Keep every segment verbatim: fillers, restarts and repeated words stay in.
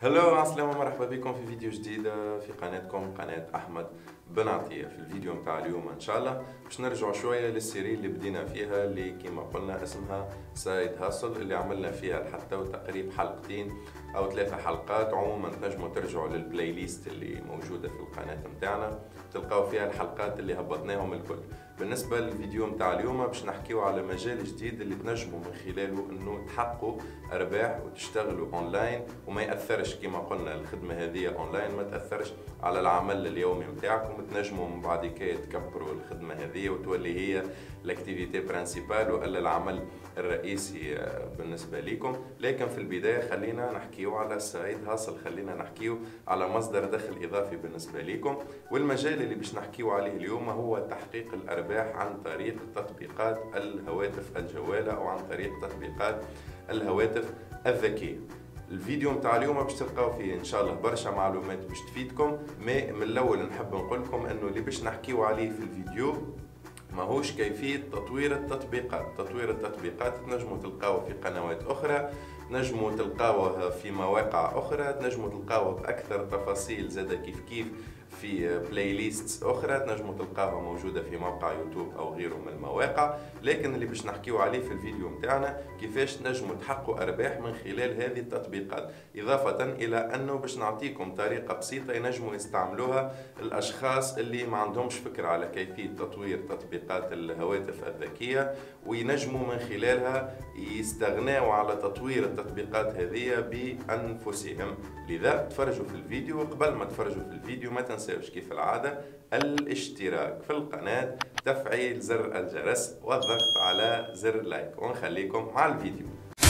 هلو عسلامة، مرحبا بكم في فيديو جديد في قناتكم قناة أحمد بن عطية. في الفيديو متاع اليوم إن شاء الله باش نرجع شوية للسيري اللي بدينا فيها، اللي كما قلنا اسمها سايد هاسل، اللي عملنا فيها حتى تقريب حلقتين أو ثلاثة حلقات. عموما تنجموا ترجعوا للبلاي ليست اللي موجودة في القناة متاعنا، تلقاو فيها الحلقات اللي هبطناهم الكل. بالنسبة للفيديو متاع اليوم باش نحكيو على مجال جديد اللي تنجموا من خلاله انه تحققوا ارباح وتشتغلوا اونلاين وما ياثرش كما قلنا الخدمة هذه اونلاين ما تاثرش على العمل اليومي متاعكم. تنجموا من بعد كي تكبروا الخدمة هذه وتولي هي الاكتيفيتي برانسيبال والا العمل الرئيسي بالنسبة لكم. لكن في البداية خلينا نحكيو على سايد هاسل، خلينا نحكيو على مصدر دخل اضافي بالنسبة لكم. والمجال اللي باش نحكيو عليه اليوم هو تحقيق الارباح عن طريق تطبيقات الهواتف الجوالة او عن طريق تطبيقات الهواتف الذكية. الفيديو متاع اليوم باش تلقاو فيه ان شاء الله برشا معلومات باش تفيدكم. ما من الاول نحب نقول لكم انه اللي باش نحكيو عليه في الفيديو ماهوش كيفية تطوير التطبيقات. تطوير التطبيقات تنجموا تلقاوه في قنوات أخرى، تنجموا تلقاوه في مواقع أخرى، تنجموا تلقاوه بأكثر تفاصيل زادة كيف كيف في بلاي ليست أخرى، تنجموا تلقاوها موجودة في موقع يوتيوب أو غيره من المواقع. لكن اللي باش نحكيو عليه في الفيديو متاعنا كيفاش تنجموا تحققوا أرباح من خلال هذه التطبيقات، إضافة إلى أنه باش نعطيكم طريقة بسيطة ينجموا يستعملوها الأشخاص اللي ما عندهمش فكرة على كيفية تطوير تطبيقات الهواتف الذكية، وينجموا من خلالها يستغنوا على تطوير التطبيقات هذه بأنفسهم. لذا تفرجوا في الفيديو، وقبل ما تفرجوا في الفيديو ما تنساوش كيف العادة الاشتراك في القناة، تفعيل زر الجرس والضغط على زر لايك، ونخليكم مع الفيديو.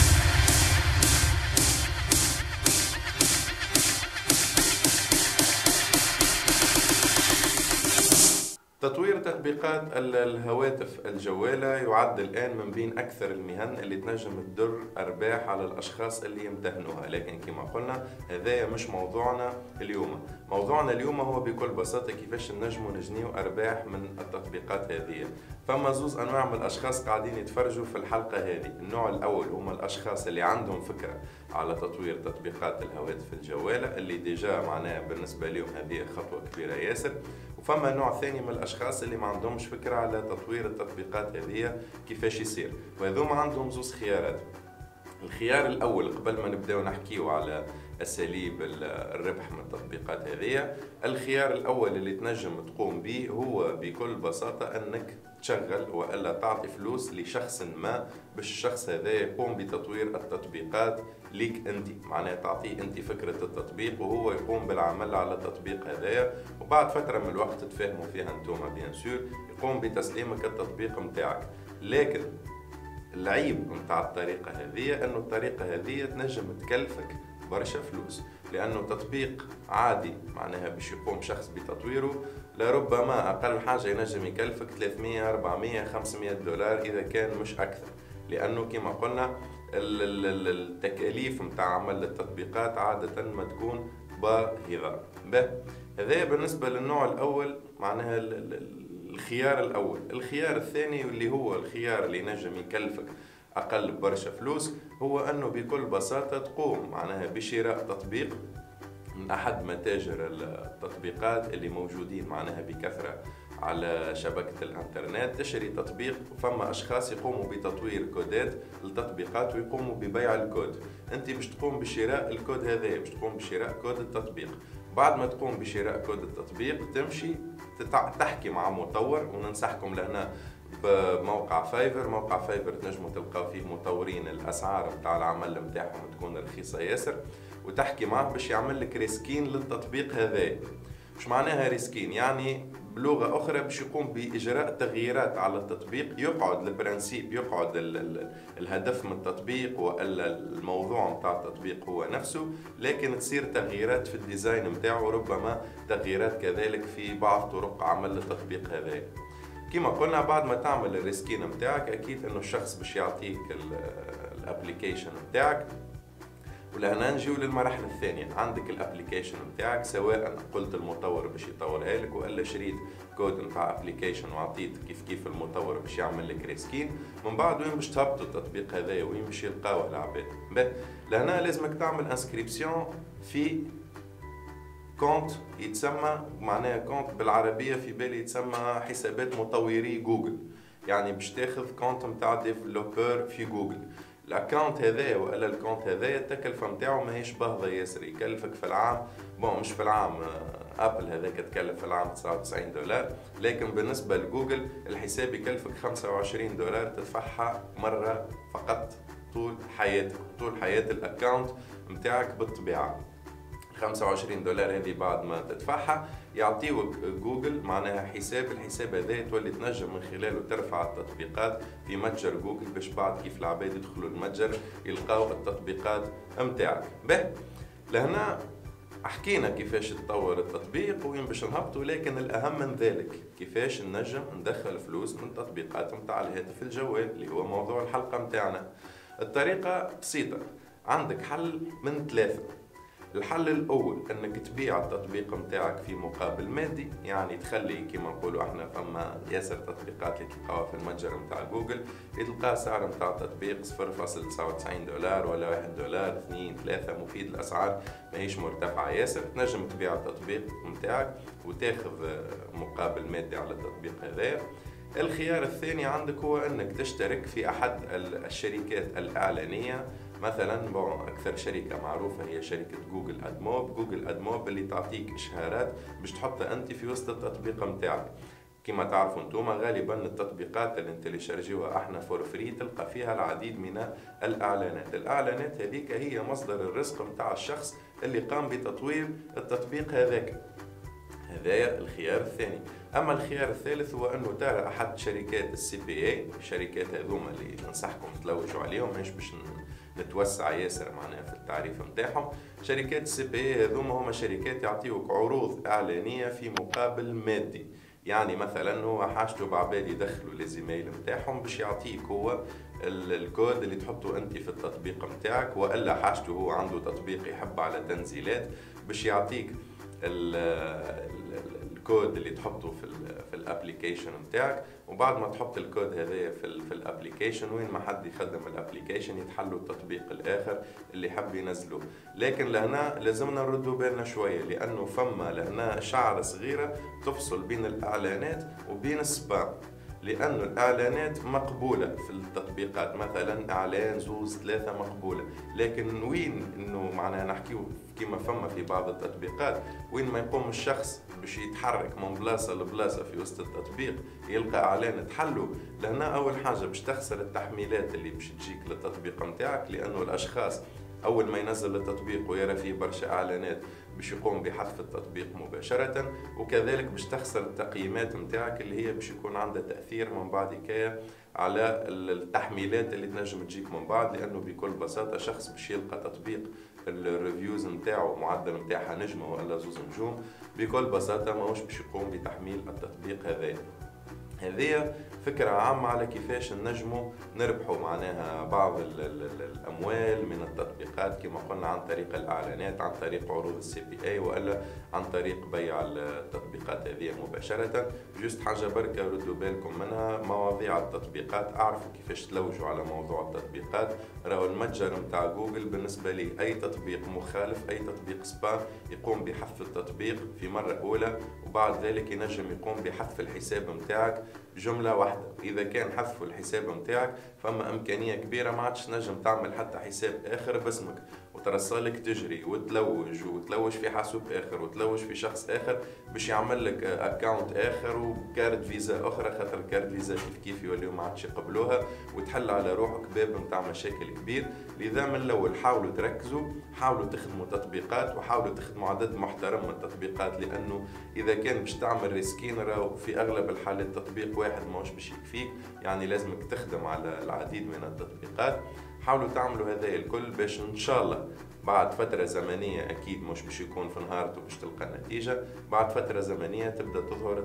تطوير تطبيقات الهواتف الجوالة يعد الآن من بين أكثر المهن اللي تنجم تدر أرباح على الأشخاص اللي يمتهنوها. لكن كما قلنا هذا مش موضوعنا اليوم. موضوعنا اليوم هو بكل بساطة كيفاش نجموا نجنيو أرباح من التطبيقات هذه. فما زوز أنواع من الأشخاص قاعدين يتفرجوا في الحلقة هذه. النوع الأول هما الأشخاص اللي عندهم فكرة على تطوير تطبيقات الهواتف الجوالة، اللي ديجا معناها بالنسبة لهم هذه خطوة كبيرة ياسر. وفما نوع ثاني من الاشخاص اللي ما عندهمش فكره على تطوير التطبيقات هذه كيفاش يصير، وهذوما عندهم زوز خيارات. الخيار الاول قبل ما نبداو نحكيو على اساليب الربح من التطبيقات هذه، الخيار الاول اللي تنجم تقوم به هو بكل بساطه انك تشغل والا تعطي فلوس لشخص ما باش الشخص هذا يقوم بتطوير التطبيقات ليك انت. معناها تعطيه انت فكره التطبيق وهو يقوم بالعمل على التطبيق هذايا، وبعد فتره من الوقت تتفاهموا فيها انتوما بيان سور يقوم بتسليمك التطبيق نتاعك. لكن العيب نتاع الطريقه هذه انه الطريقه هذه تنجم تكلفك برشا فلوس، لانه تطبيق عادي معناها باش يقوم شخص بتطويره لربما اقل حاجه ينجم يكلفك ثلاثمية أربعمية خمسمية دولار اذا كان مش اكثر، لانه كما قلنا التكاليف نتاع عمل التطبيقات عاده ما تكون باهظه. هذا بالنسبه للنوع الاول معناها الخيار الاول. الخيار الثاني اللي هو الخيار اللي ينجم يكلفك أقل برشا فلوس، هو أنه بكل بساطة تقوم معناها بشراء تطبيق من أحد متاجر التطبيقات اللي موجودين معناها بكثرة على شبكة الانترنت. تشتري تطبيق وفما أشخاص يقوموا بتطوير كودات للتطبيقات ويقوموا ببيع الكود. أنت باش تقوم بشراء الكود هذا، باش تقوم بشراء كود التطبيق. بعد ما تقوم بشراء كود التطبيق تمشي تحكي مع مطور، وننصحكم لهنا بموقع فايفر. موقع فايفر تنجموا تلقاو فيه مطورين الاسعار نتاع العمل نتاعهم تكون رخيصه ياسر، وتحكي معه باش يعمل لك ريسكين للتطبيق هذا. مش معناها ريسكين؟ يعني بلغه اخرى باش يقوم باجراء تغييرات على التطبيق، يقعد البرانسيب يقعد ال ال الهدف من التطبيق والا الموضوع نتاع التطبيق هو نفسه، لكن تصير تغييرات في الديزاين نتاعو، ربما تغييرات كذلك في بعض طرق عمل التطبيق هذا. كما قلنا بعد ما تعمل الريسكين نتاعك اكيد انه الشخص باش يعطيك الابليكيشن نتاعك، ولهنا نجيو للمراحل الثانية. عندك الابليكيشن نتاعك، سواء قلت المطور باش يطورها لك والا شريت كود نتاع ابليكيشن وعطيت كيف كيف المطور باش يعمل لك ريسكين. من بعد وين باش تهبطوا التطبيق هذايا وين باش يلقاوه العباد؟ لهنا لازمك تعمل انسكريبسيون في كونت يتسمى، معناها كونت بالعربية في بالي يتسمى حسابات مطوري جوجل. يعني باش تاخذ كونت نتاع ديفلوبر في جوجل. الاكونت هذايا والا الكونت هذايا التكلفه نتاعو ماهيش باهظه ياسر، يكلفك في العام، بون مش في العام، ابل هذاك تكلف في العام تسعة وتسعين دولار، لكن بالنسبه لجوجل الحساب يكلفك خمسة وعشرين دولار تدفعها مره فقط طول حياتك، طول حياه الاكونت نتاعك بالطبيعه. خمسة وعشرين دولار هذه بعد ما تدفعها يعطيوك جوجل معناها حساب. الحساب هذا تولي تنجم من خلاله ترفع التطبيقات في متجر جوجل، باش بعد كيف العباد يدخلوا المتجر يلقاو التطبيقات نتاعك. به لهنا حكينا كيفاش تطور التطبيق وين باش نهبطوا، لكن الاهم من ذلك كيفاش نجم ندخل فلوس من تطبيقات نتاع الهاتف الجوال اللي هو موضوع الحلقه نتاعنا. الطريقه بسيطه، عندك حل من ثلاثه. الحل الاول انك تبيع التطبيق نتاعك في مقابل مادي، يعني تخلي كما نقولوا احنا فما ياسر تطبيقات اللي تلقاوها في المتجر نتاع جوجل يتلقى سعر نتاع التطبيق صفر فاصلة تسعة وتسعين دولار ولا واحد دولار اثنين ثلاثة، مفيد الاسعار ماهيش مرتفعه ياسر. تنجم تبيع التطبيق نتاعك وتاخذ مقابل مادي على التطبيق هذا. الخيار الثاني عندك هو انك تشترك في احد الشركات الاعلانيه، مثلا بون اكثر شركه معروفه هي شركه جوجل ادموب. جوجل ادموب اللي تعطيك اشهارات باش تحطها انت في وسط التطبيق نتاعك. كما تعرفوا انتم غالبا التطبيقات اللي انت اللي شارجوها احنا فور فري تلقى فيها العديد من الاعلانات. الاعلانات هذيك هي مصدر الرزق نتاع الشخص اللي قام بتطوير التطبيق هذاك. هذا الخيار الثاني. اما الخيار الثالث هو انه ترى احد شركات السي بي اي، الشركات هذوما اللي ننصحكم تلوجوا عليهم، مش باش نتوسع ياسر معناها في التعريف نتاعهم. شركات السي بي اي هذوما هما شركات يعطيوك عروض اعلانيه في مقابل مادي. يعني مثلا هو حاجته بعباد يدخلوا للزمايل نتاعهم باش يعطيك هو الكود اللي تحطه انت في التطبيق نتاعك، والا حاجته هو عنده تطبيق يحب على تنزيلات باش يعطيك الكود اللي تحطه في في الابليكيشن نتاعك. وبعد ما تحط الكود هذايا في في الابليكيشن، وين ما حد يخدم الابليكيشن يتحلوا التطبيق الاخر اللي حب ينزلوه. لكن لهنا لازمنا نردوا بالنا شويه، لانه فما لهنا شعره صغيره تفصل بين الاعلانات وبين السبام. لأنه الإعلانات مقبولة في التطبيقات، مثلا إعلان زوز ثلاثة مقبولة، لكن وين إنه معناها نحكيو كما فما في بعض التطبيقات وين ما يقوم الشخص باش يتحرك من بلاصة لبلاصة في وسط التطبيق يلقى إعلان تحلو. لهنا أول حاجة باش تخسر التحميلات اللي باش تجيك للتطبيق نتاعك، لأنه الأشخاص أول ما ينزل التطبيق ويرى فيه برشا إعلانات باش يقوم بحذف التطبيق مباشرة. وكذلك باش تخسر التقييمات نتاعك اللي هي باش يكون عندها تأثير من بعد كاية على التحميلات اللي تنجم تجيك من بعد، لأنه بكل بساطة شخص باش يلقى تطبيق الريفيوز نتاعو معدل نتاعها نجمة ولا زوز نجوم، بكل بساطة ماهوش باش يقوم بتحميل التطبيق هذا. هذه فكرة عامة على كيفاش نجموا نربحوا معناها بعض ال ال الأموال من التطبيقات، كما قلنا عن طريق الإعلانات، عن طريق عروض السي بي اي، وإلا عن طريق بيع التطبيقات هذه مباشرة. جوست حاجة بركة ردوا بالكم منها، مواضيع التطبيقات اعرفوا كيفاش تلوجوا على موضوع التطبيقات. راهو المتجر نتاع جوجل بالنسبة لي أي تطبيق مخالف، أي تطبيق سبام يقوم بحذف التطبيق في مرة أولى، وبعد ذلك ينجم يقوم بحذف الحساب نتاعك بجملة واحدة. إذا كان حذفوا الحساب نتاعك فما إمكانية كبيرة ما عادش نجم تعمل حتى حساب آخر باسمك وترسلك تجري وتلوج وتلوج في حاسوب آخر وتلوج في شخص آخر باش يعمل لك أكاونت آخر وكارت فيزا أخرى، خاطر كارت فيزا كيف كيف يوليو ما عادش يقبلوها، وتحل على روحك باب نتاع مشاكل كبير. لذا من الأول حاولوا تركزوا، حاولوا تخدموا تطبيقات وحاولوا تخدموا عدد محترم من التطبيقات، لأنه إذا كان باش تعمل ريسكين راهو في أغلب الحالات تطبيق واحد ماهوش باش يكفيك، يعني لازمك تخدم على العديد من التطبيقات. حاولوا تعملوا هذا الكل باش ان شاء الله بعد فترة زمنية، اكيد مش باش يكون في نهارته باش تلقى النتيجة، بعد فترة زمنية تبدا تظهر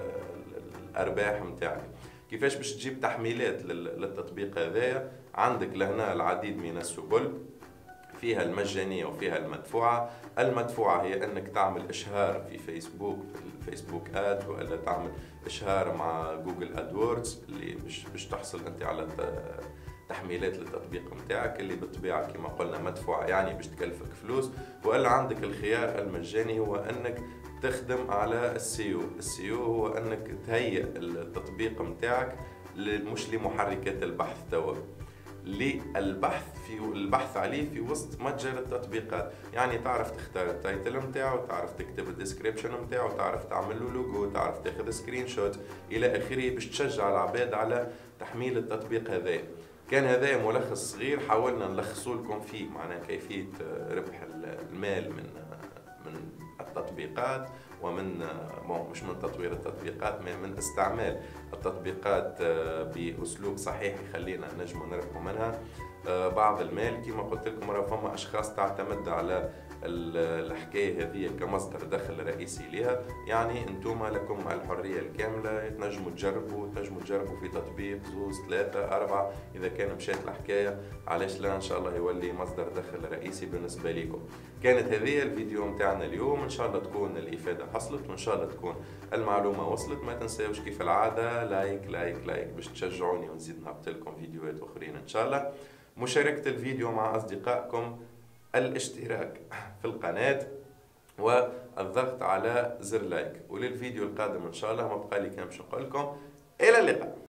الارباح نتاعك. كيفاش باش تجيب تحميلات للتطبيق هذايا؟ عندك لهنا العديد من السبل. فيها المجانية وفيها المدفوعة. المدفوعة هي أنك تعمل إشهار في فيسبوك في الفيسبوك آد، ولا تعمل إشهار مع جوجل أدوردز اللي باش باش تحصل أنت على تحميلات للتطبيق متاعك، اللي بالطبيعة كما قلنا مدفوعة يعني باش تكلفك فلوس. وإلا عندك الخيار المجاني هو أنك تخدم على السيو. السيو هو أنك تهيئ التطبيق متاعك مش لمحركات البحث توا، للبحث في البحث عليه في وسط متجر التطبيقات. يعني تعرف تختار التايتل نتاعو، تعرف تكتب الديسكريبشن نتاعو، تعرف تعمل له لوجو، تعرف تاخذ سكرين شوت الى اخره، باش تشجع العباد على تحميل التطبيق هذا. كان هذا ملخص صغير حاولنا نلخصوا لكم فيه معناها كيفيه ربح المال من من التطبيقات، ومن مش من تطوير التطبيقات، من استعمال التطبيقات بأسلوب صحيح يخلينا نجم نربحوا منها بعض المال. كما قلت لكم راه فما أشخاص تعتمد على الحكاية هذه كمصدر دخل رئيسي لها. يعني انتم لكم الحرية الكاملة، تنجموا تجربوا تنجموا تجربوا في تطبيق زوز ثلاثة أربعة، إذا كان مشات الحكاية علاش لا إن شاء الله يولي مصدر دخل رئيسي بالنسبة لكم. كانت هذه الفيديو متاعنا اليوم، إن شاء الله تكون الإفادة حصلت، وإن شاء الله تكون المعلومة وصلت. ما تنساوش كيف العادة لايك لايك لايك باش تشجعوني ونزيد نهبط لكم فيديوهات أخرين إن شاء الله. مشاركة الفيديو مع أصدقائكم، الاشتراك في القناة، والضغط على زر لايك. وللفيديو القادم إن شاء الله ما بقى لي كان باش نقول لكم إلى اللقاء.